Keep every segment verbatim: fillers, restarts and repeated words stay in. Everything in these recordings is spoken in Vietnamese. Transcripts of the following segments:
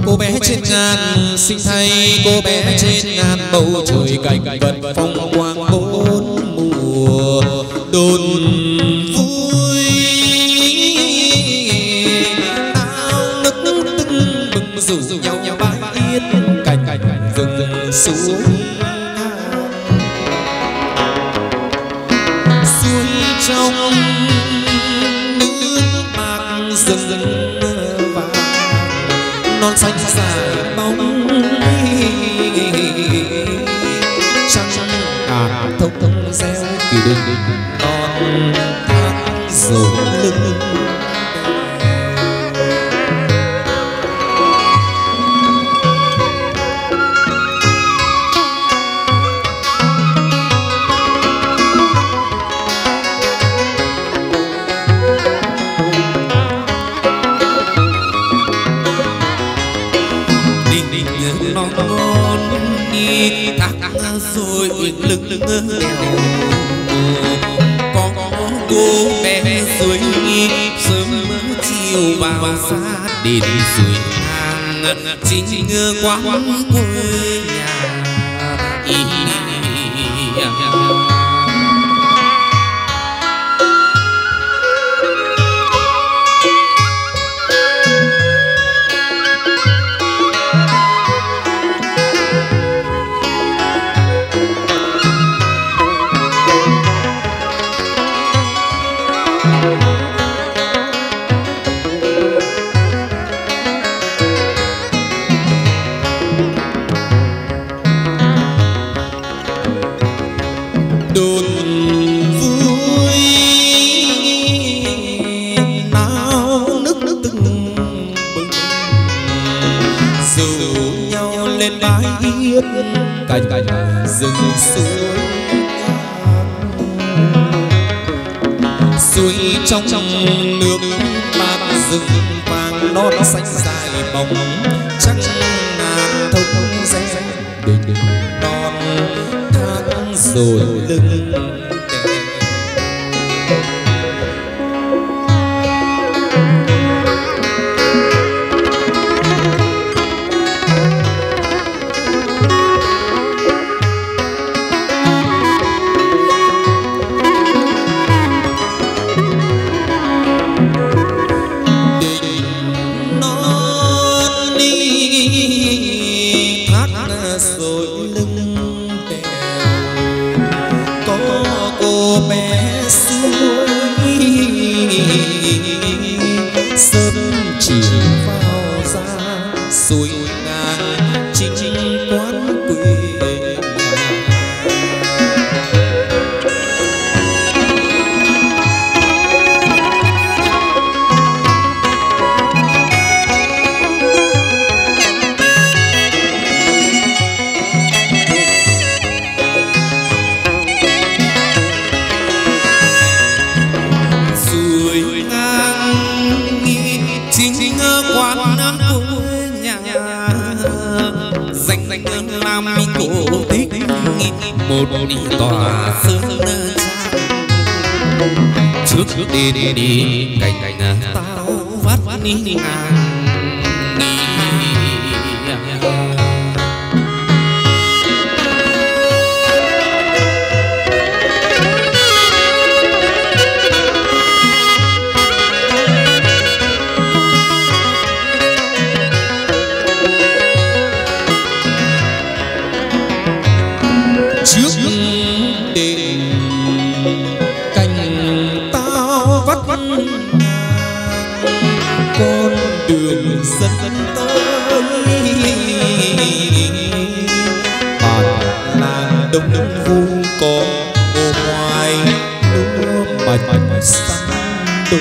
Cô bé trên ngàn sinh thay, cô bé trên ngàn bầu trời cảnh vật phong quang bốn mùa đồn vui. Ao nước tưng bừng rủ nhau nhau bãi yết cảnh cảnh rừng suối suối trong nước bạc rừng vàng non xanh dài bóng trăng à thông thông reo kỳ đình non thác dầu lưng. Rồi lưng lưng đèo có cô bé dưới sớm chiều vào xa đến suối hàng chính quán quê nhà. Cảnh cảnh rừng suối suối trong trong nước bạc rừng vàng non xanh dài bóng trăng ngàn thông rẽ đình non thác rồi lưng một đi tòa sơn trước đi đi đi cảnh cảnh tao vắt ní ngang con đường dẫn tới bản làng đông vu có ô hoài lúa mạch xanh đôi.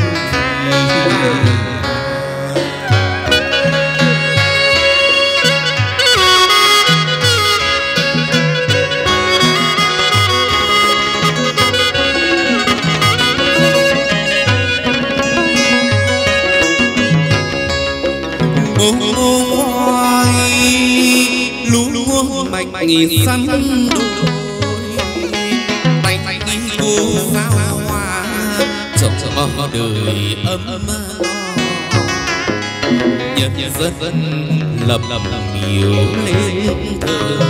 Nghỉ săn đôi tay tay cô sao hoa trồng đời ấm nhân dân lập lập nhiều lên thơ.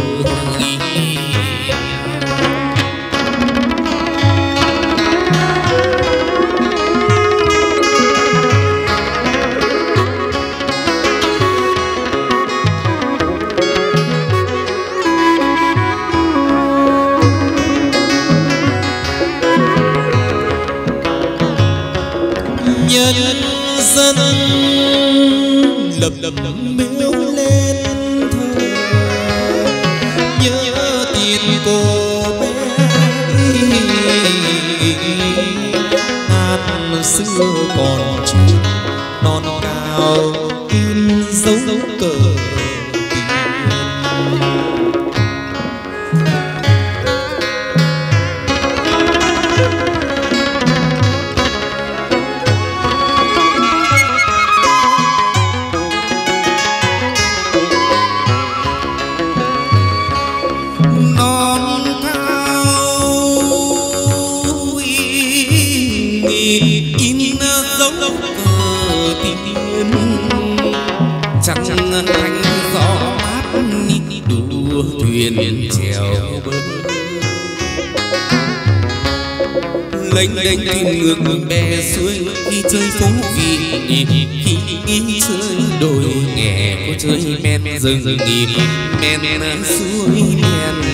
Nhân dân lập lập miếu lên thơ, nhớ tin cô bé ngàn xưa còn chuyện non cao in dấu dấu cờ thanh gió mát đua thuyền chèo bờ lênh đênh tìm ngược bè suối khi chơi phố vị khi chơi đồi nghè có chơi men rừng nghỉ men suối men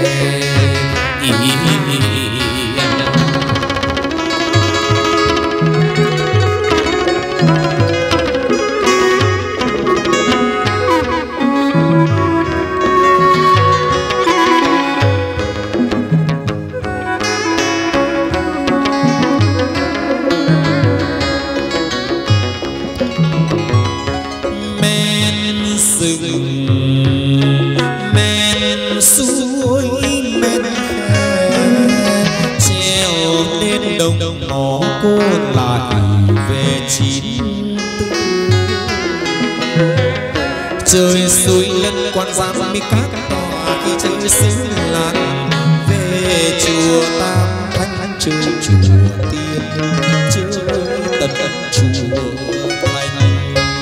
trời suối lân quan giám mi các tòa khi chơi xứ làng về chùa Tam Thanh chơi chùa Tiên chơi tận chùa Thành.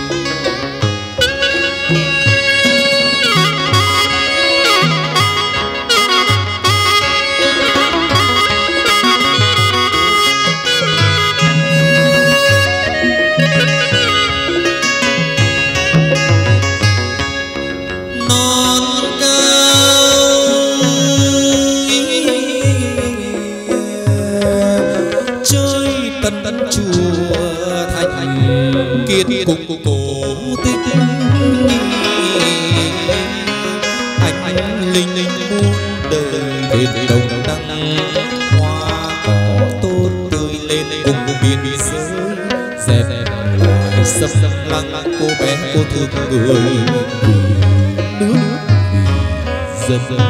Kiên cùng cổ tích anh linh linh muôn đời bên đồng đăng hoa cỏ tốt tươi lên cùng biên giới dẹp loài xâm lăng cô bé cô thương người vì nước vì dân dân.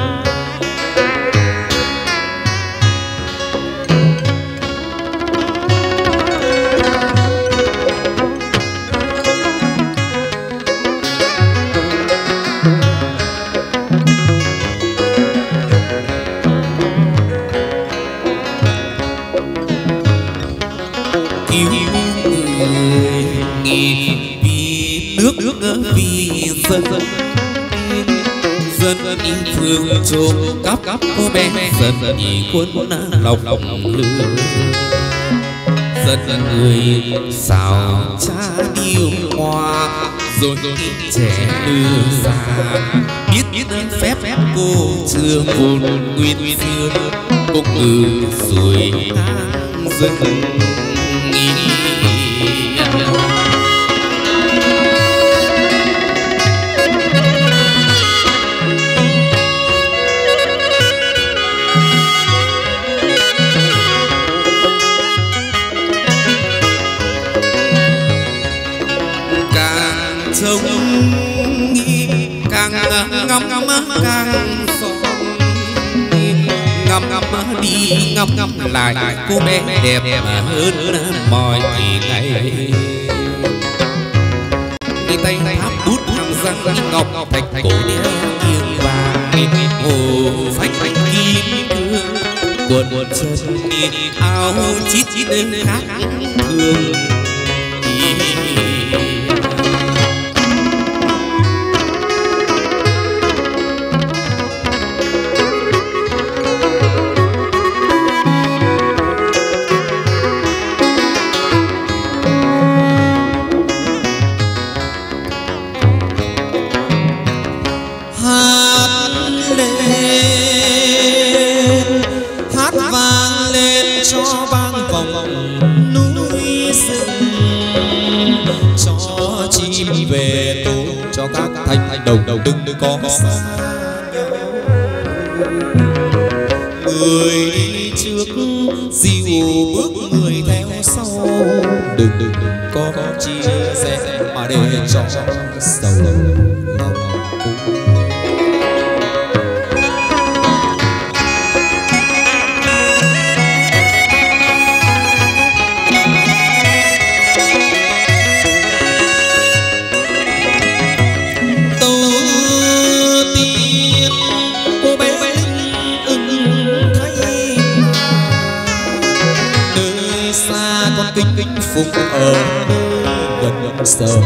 Phương trộm cắp cắp cô bé dần nhị quân lòng lòng lửa dần dần người xào cha điêu hoa rồi trẻ đưa ra biết biết phép phép cô chưa một nguyên xưa cô ngừ rồi dần sông càng ngâm ngâm càng sông ngâm ngâm đi ngâm ngâm lại cô bé đẹp hơn mọi ngày ngày tay tháp bút hàng răng ngọc thạch cổ đeo kiềng vàng hồ phách phách kim cương quần chân áo chít chít đến khác thường. về tổ cho các thanh đồng đồng đừng có xa nhau. Người đi trước dìu bước người theo sau, đừng đừng có chia sẻ mà để cho sầu lòng cũng. Kính kính phục ở gần gần sờ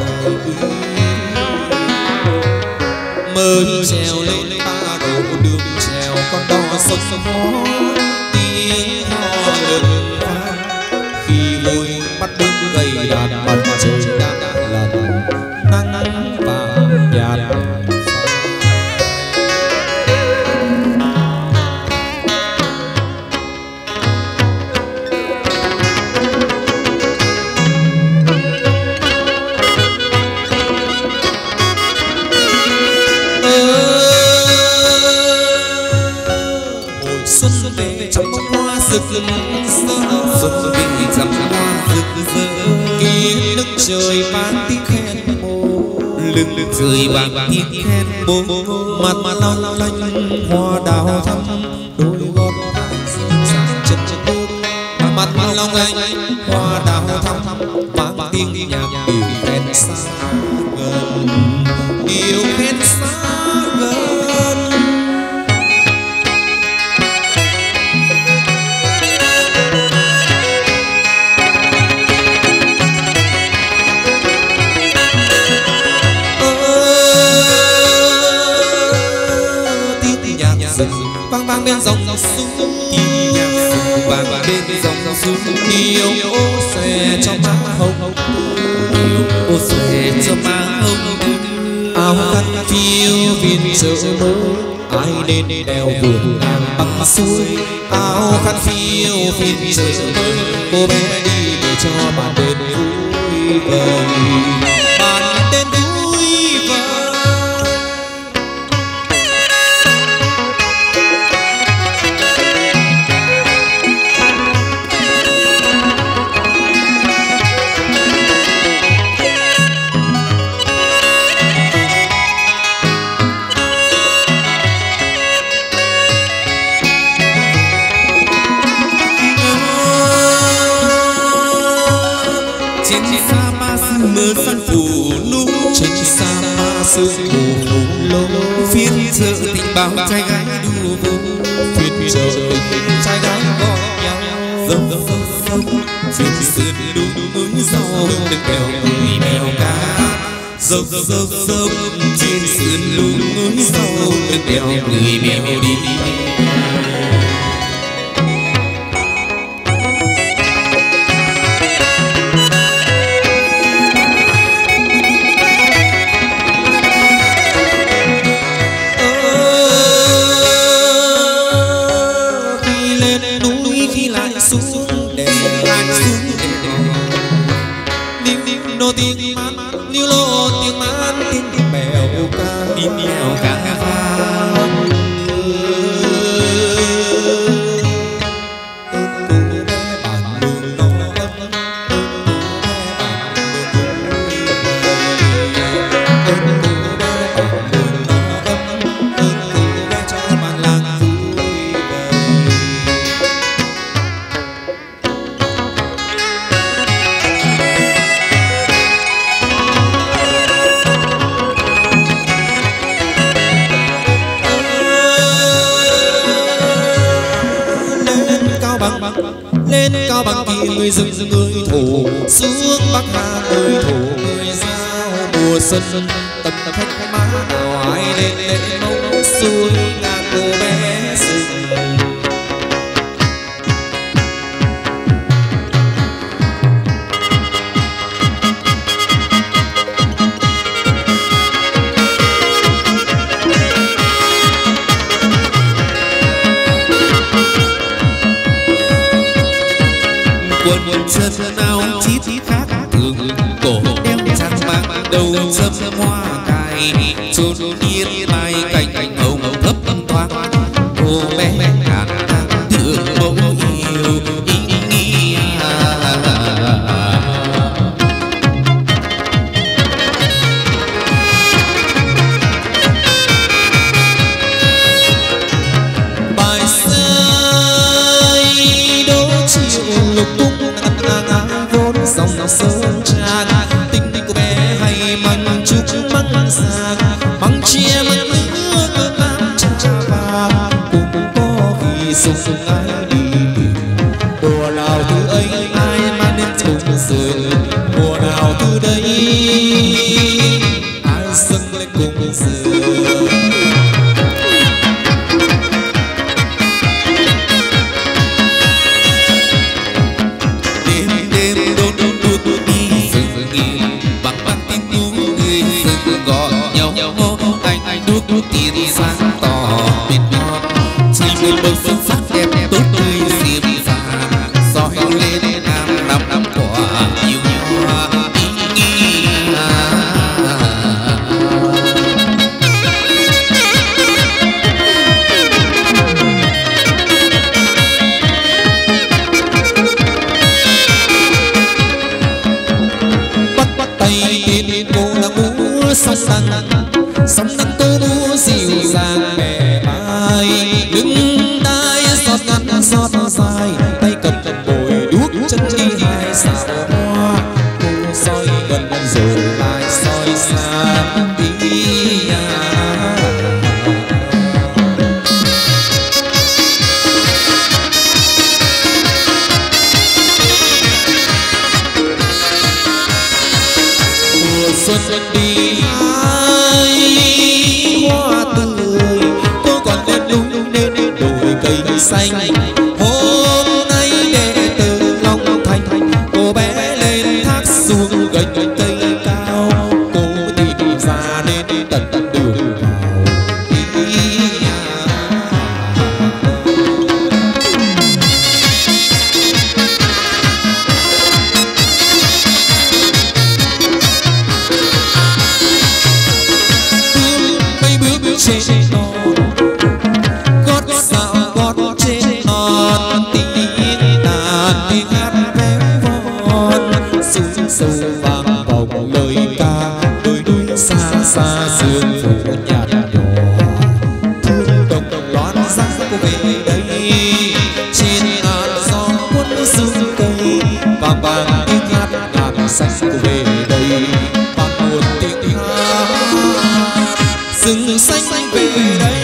mơ trèo lên ba đầu đường trèo con đò sông gió tiếng hò lớn khi vui bắt đứng gầy đàn mặt trời đã lần nắng vàng nhạt. Xuân về dằm hoa rực rỡ kia nước trời ban tiếng khen bố lưng lưng trời vàng tiếng khen bố mặt mặt long lanh hoa đào thắm đôi gót sang chân chân bước mặt mặt long lanh hoa đào thắm vang tiếng nhạc điều khen xa gần điều khen xa gần. Vang vang bên dòng sông vang vang bên dòng sông điều ô xòe cho má hồng điều ô xòe cho má hồng áo khăn phiêu phiên chợ mới ai lên đèo vườn ngang băng xuôi áo khăn phiêu phiên chợ mới cô bé đi để cho bạn đến vui vời bạn đến vui vời. Mưa san phủ lũ trên sa ma sương mù phủ lô phiên chợ tình bao trai gái đua vui phiên chợ tình trai gái gọi nhau dâu dâu dâu trên sườn đúng núi rau đừng bèo người mèo cá dâu dâu dâu dâu trên sườn đúng núi rau đừng bèo người mèo đi. Nô tiếng mát, níu lô tiếng mát, tiếng tiếng bèo ca, tiếng bèo ca vang. Bản đường nó ấm, bản đường nó cho bản làng vui lên cao bằng kia người rừng người thổ xuống bắc hà người thổ người giao mùa xuân tập tập khách má nào ai lên lên mông xuôi ngàn cô bé rừng. Quần chân áo chít khác thường cổ đeo trang mang đầu châm hoa cài chốn yên mai cành hồng thấp thoáng cô bé ngàn tháng thương bỗng yêu ý nghĩa bài rơi đỗ chiều lục tung ngã vốn dòng sơn tràn tình tình của bé hay măng trúc măng giang măng chia măng nước cơ tam cha và cũng có khi sung sung ai đi mùa nào từ ấy ai mang đến cùng sườn mùa nào từ đây ai dâng lên cùng sườn tiền sáng tỏ biệt ngọt chỉ một bầu xuân sắc đẹp tốt tươi diệp già soi lên nam năm năm quả yêu hoa ý nghĩa bắt bắt tay tên cô là múa sóng đăng sóng đăng tô múa dịu dàng mẹ ai đứng đai giọt ngắn giọt dài tay cầm bồi đuốc chân đi hai xào hoa cô soi gần rồi lại soi xa đi mùa xuân đi hoa tươi cô còn lên đúng nên đồi cây xanh hôm nay đệ từ Long Thành cô bé lên thác xuống gành cây cao cô tìm ra nên tận tận đường vào trên non gót dạo gót trên non tiếng đàn tiếng hát véo von sương sâu vang vọng lời ca đôi đuôi xa xa sương phủ nhạt nhỏ thương đồng đồng loan giá cô về đây trên ngàn gió cuốn sương cây vàng vàng tiếng hát ngàn xanh cô về đây vang một tiếng hát rừng xanh xanh về đây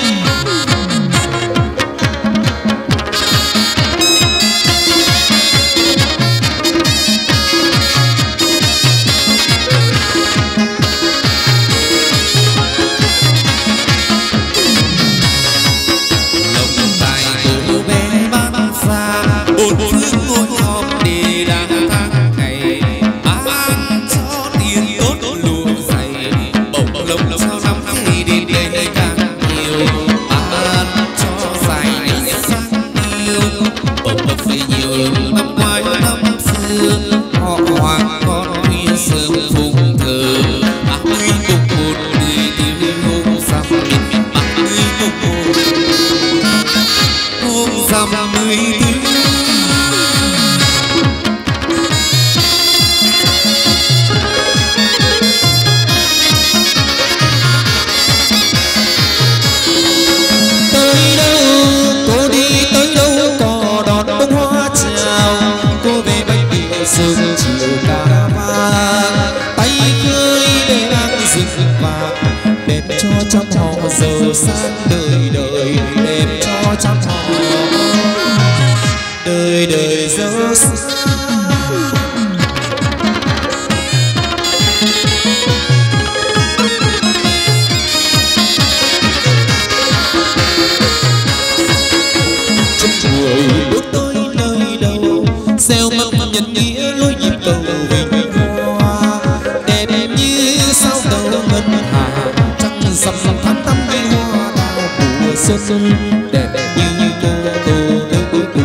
lòng tài cô bé băng xa bốn phương ngồi họp để đang tháng ngày ăn cho tiền tốt lụa dày bồng lông sao năm ngày đến đây càng nhiều ăn cho dài ngày sang yêu bồng bồng phải nhiều năm ngoài năm xưa họ hoàng con huy sớm phụng thờ ba mươi mùng một người tiêu hôm rằm ba mươi mùng một hôm rằm mười tư sương chiều ca vang tay khơi để đang rừng vàng đẹp cho trăm họ giàu sang đời đời đẹp cho trăm họ đời đời giàu sang người bước tới nơi đâu gieo mầm nhân nghĩa lối nhịp cầu vinh hoa đẹp như sao đầu ngân hà trăng rằm tháng năm cây hoa đào mùa xuân đẹp như cô tô tới cùng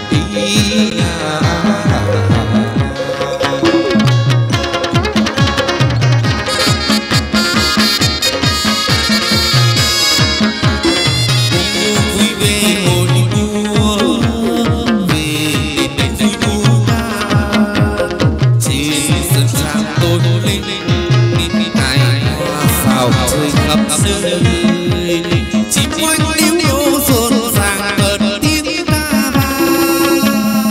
thằng ý ảo chơi khắp nơi chim quanh liễu liễu rộn ràng cợt tiếng ca vang.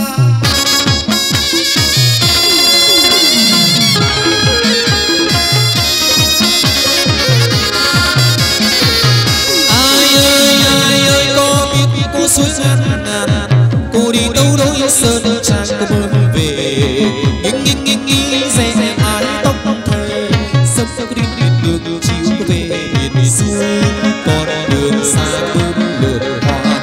Ai ơi ai ơi có biết cô suối ngàn ngàn cô đi đâu đâu sơn trang cô mới về nghiêng nghiêng nghiêng nghiêng rẽ rẽ mái tóc thề sắp sắp đi đi đường chiều cô về miền xuôi con đường xa bướm lượn hoa.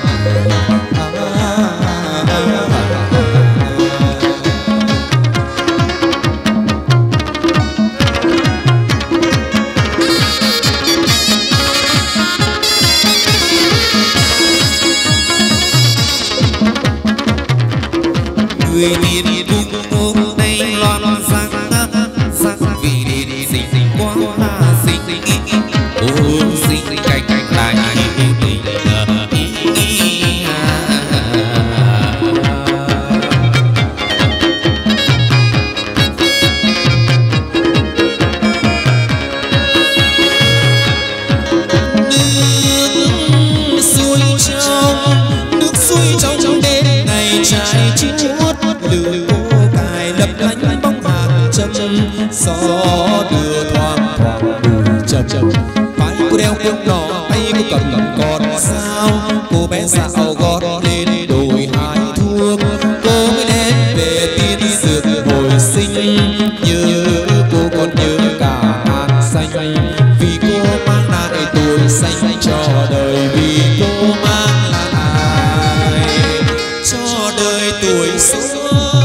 Người miền Trung hôm nay loan sang sang vì đi sinh quá sinh ôm sinh cạnh cạnh lại tình nước xuôi trong nước xuôi trong đêm ngày trái chuốt lửa cô cài lấp lánh bóng hàng châm gió đưa thoáng thoáng bụi chập chập vai cô đeo cuốn đỏ tay cô cầm cầm con sao cô bé dạo gót lên đồi hái thuốc cô mới đến về tiên dược hồi sinh nhớ cô còn nhớ cả hạt xanh vì cô mang lại tuổi xanh cho đời vì cô mang lại cho đời tuổi xuân.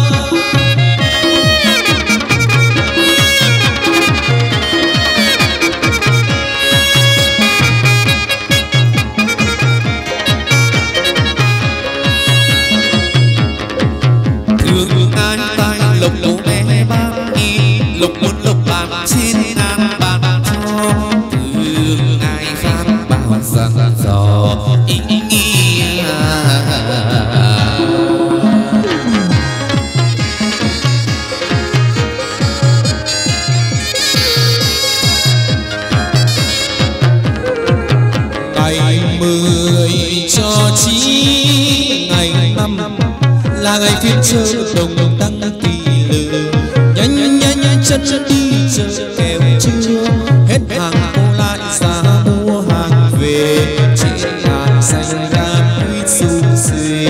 Lộc lộc bé bác đi lộc một lộc bạc trên ngàn bạc cho thương ai phát bao rằng dò ý ý ngày mười cho chí ngày năm là ngày phiên chợ đồng đăng kỳ lừ nhanh nhanh nhanh chân chân đi chợ kèo chưa hết hàng cô lại ra mua hàng về trên hàng xanh ra quýt sum xuê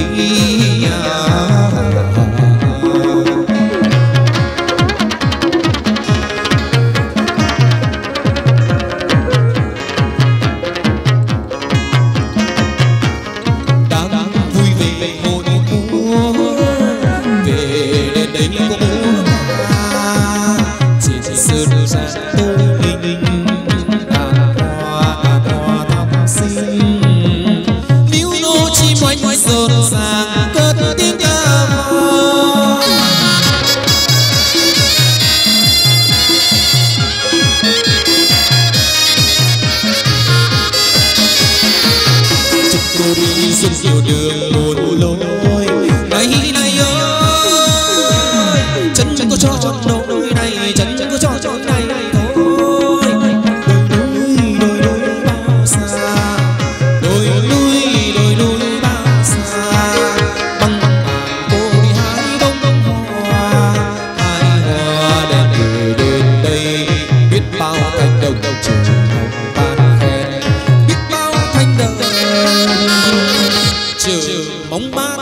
nhiều đường một lối này này ơi chân chân có cho nỗi này chân chân có cho cho này thôi đôi núi đôi núi bao xa đôi núi đôi núi bao xa băng băng cô đi hái bông hoa hái hoa đẹp gửi đến đây biết bao cánh đồng trường hồng ban khen biết bao thanh đồng trường mong ban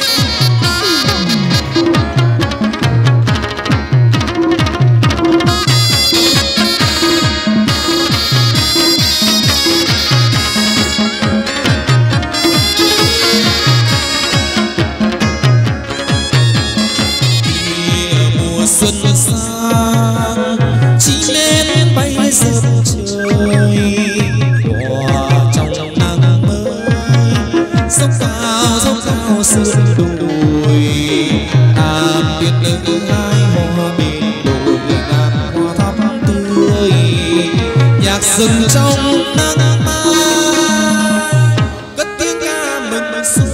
mùa xuân sang chỉ nên bay rớt trời hòa trong nắng mới dốc cao dốc cao sương đồi nam tuyết nữ hai hoa bên đồi ngàn hoa thắm tươi nhạc rừng trong nắng mai cất tiếng ca mừng xuân.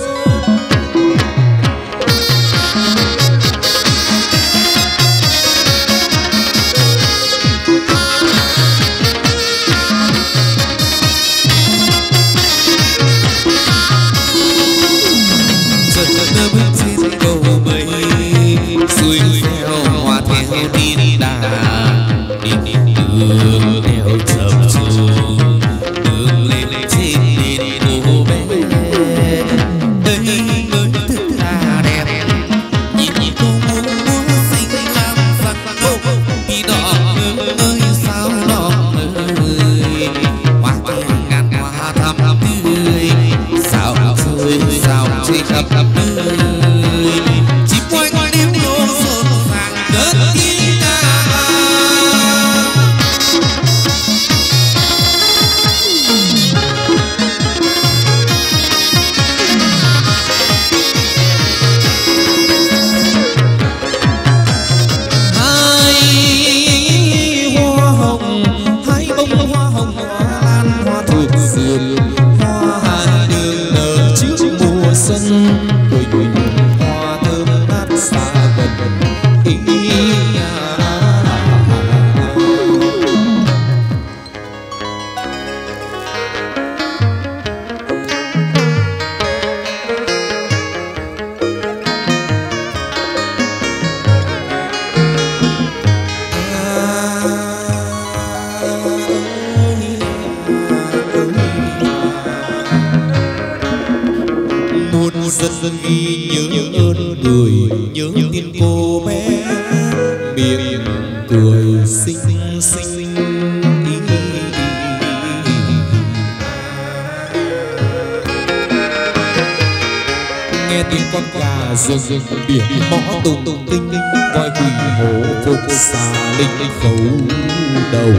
rất ghi nhớ ơn người, nhớ tin cô bé miệng cười xinh xinh. Nghe tiếng con gà rừng rừng biển mõ tùng tùng tinh voi quỷ hổ phục xà linh khấu đầu.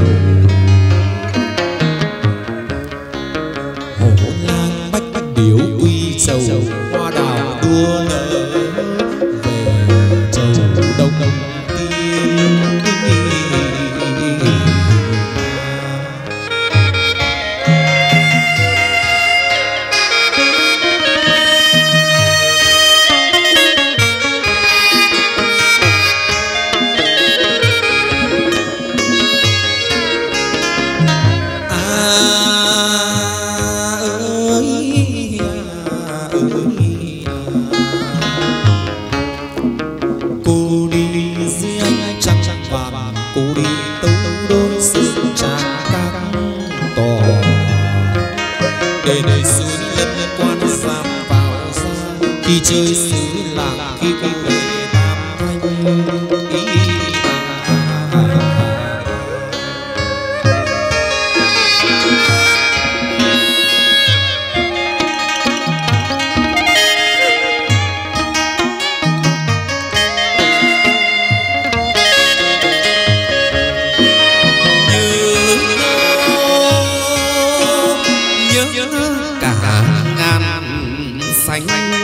Hổ lang bách bách điếu uy sầu hoa đào đua nở về châu đông đông tiên. Khi chơi xứ làng khi cô về Tam Thanh ý nhớ nhớ cả ngàn xanh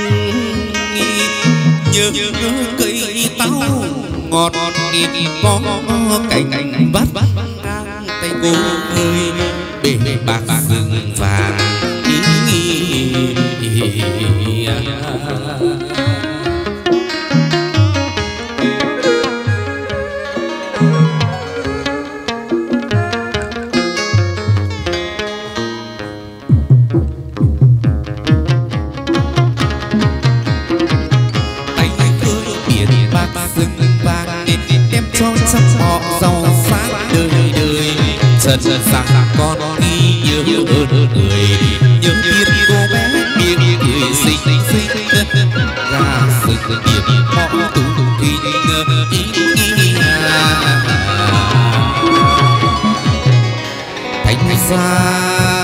nhớ cây táo ngọt có cành vắt tay cô ơi bể bạc rừng vàng. Dần dần rằng con đi nhớ ơn người, nhớ biết cô bé miệng cười xinh xinh ra sự điểm họ tủ kinh thánh gia